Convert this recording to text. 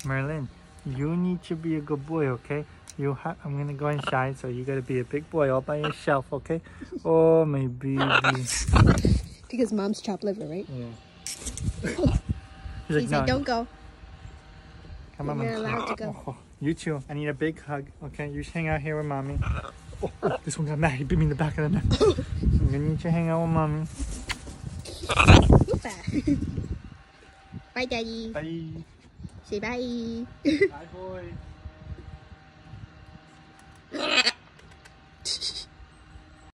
Merlin, you need to be a good boy, okay? I'm gonna go inside, so you gotta be a big boy all by yourself, okay? Oh, my baby. Because mom's chopped liver, right? Yeah. He said, no. Don't go. Come on, You're allowed to go. Oh, you too. I need a big hug, okay? You just hang out here with mommy. Oh, this one got mad. He bit me in the back of the neck. I'm gonna need you to hang out with mommy. Bye, Daddy. Bye. Say bye. Bye, boy.